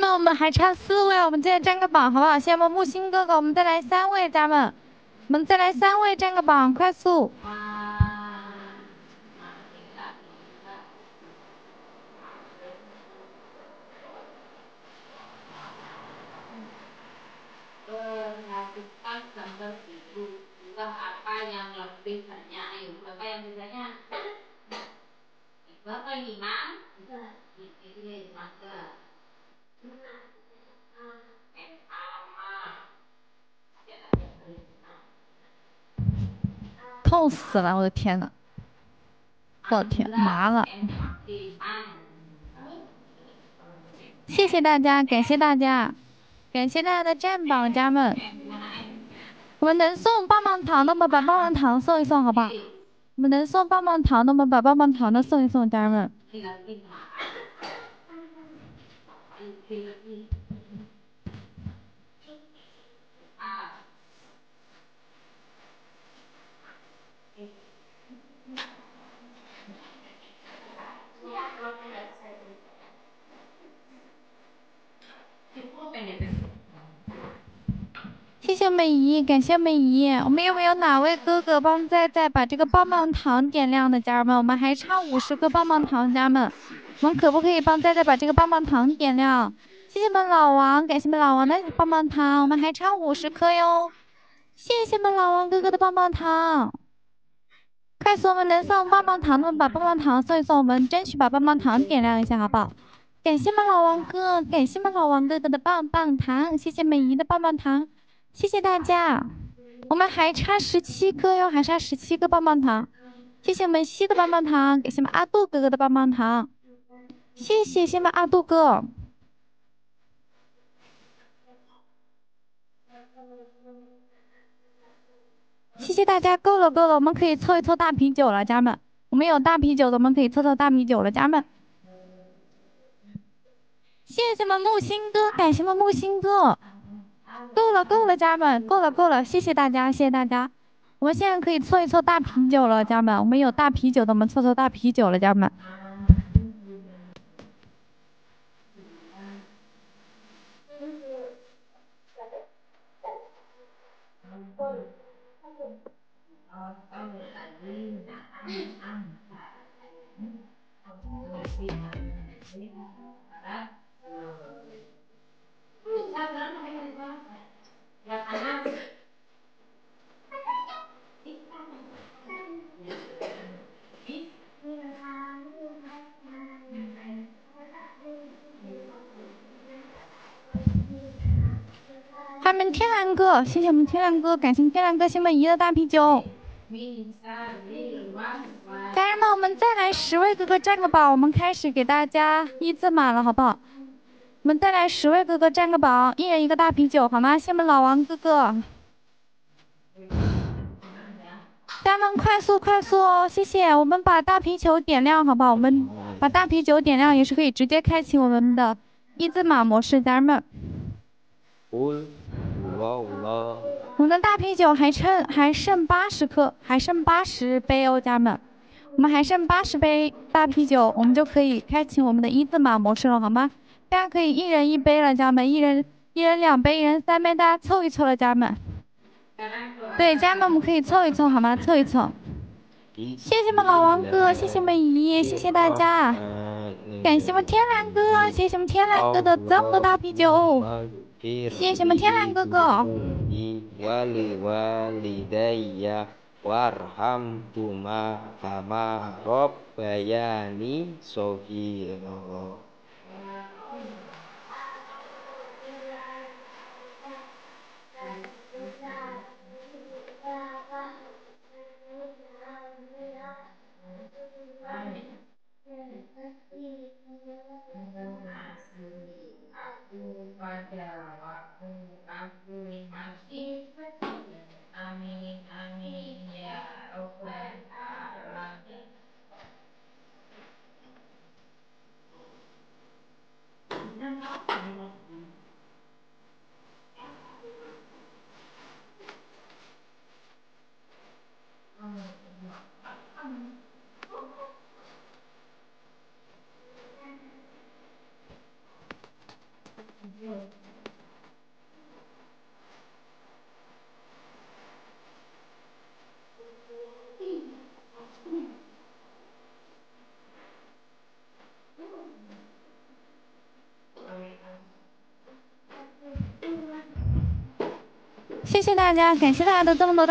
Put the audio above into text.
们，我们还差4位，我们再占个榜，好不好？谢谢我们木星哥哥，我们再来3位，家人们，我们再来3位占个榜，快速！痛死了，我的天呐！我的天，麻了！谢谢大家，感谢大家，感谢大家的占榜，家人们。我们能送棒棒糖的，我们把棒棒糖送一送，好不好？我们能送棒棒糖的，我们把棒棒糖的送一送，家人们。谢谢美姨，感谢美姨。我们有没有哪位哥哥帮再把这个棒棒糖点亮的家人们？我们还差50个棒棒糖，家人们，我们可不可以帮再把这个棒棒糖点亮？谢谢们老王，感谢们老王的棒棒糖，我们还差50颗哟。谢谢们老王哥哥的棒棒糖，快速我们能送棒棒糖的把棒棒糖送一送，我们争取把棒棒糖点亮一下，好不好？感谢们老王哥，感谢们老王哥哥的棒棒糖，谢谢美姨的棒棒糖。谢谢大家，我们还差17颗哟，还差17个棒棒糖。谢谢我们西的棒棒糖，感谢我们阿杜哥哥的棒棒糖，谢谢我们阿杜哥。谢谢大家，够了，我们可以凑一凑大啤酒了，家人们。我们有大啤酒的，我们可以凑大啤酒了，家人们。谢谢我们木星哥，感谢我们木星哥。够了，家人们，够了，谢谢大家，谢谢大家。我们现在可以凑一凑大啤酒了，家人们。我们有大啤酒的，我们凑大啤酒了，家人们。欢迎我们天蓝哥，谢谢我们天蓝哥，感谢天蓝哥谢美姨的大啤酒。家人们，我们再来10位哥哥占个榜，我们开始给大家1字马了，好不好？我们再来10位哥哥占个榜，一人一个大啤酒，好吗？谢谢我们老王哥哥。家人们快速哦，谢谢！我们把大啤酒点亮，好不好？我们把大啤酒点亮也是可以直接开启我们的1字马模式，家人们。我们的大啤酒还剩80颗，还剩80杯哦，家人们。我们还剩80杯大啤酒，我们就可以开启我们的1字马模式了，好吗？大家可以一人1杯了，家人们，一人2杯，一人3杯，大家凑一凑了，家人们。对，家人们，我们可以凑一凑，好吗？凑一凑。谢谢我们老王哥，谢谢美姨，谢谢大家。感谢我们天蓝哥，谢谢我们天蓝哥的这么多大啤酒。谢谢我们天蓝哥哥。 warhamhuma kama rabbayani shaghira. 谢谢大家，感谢大家的这么多的。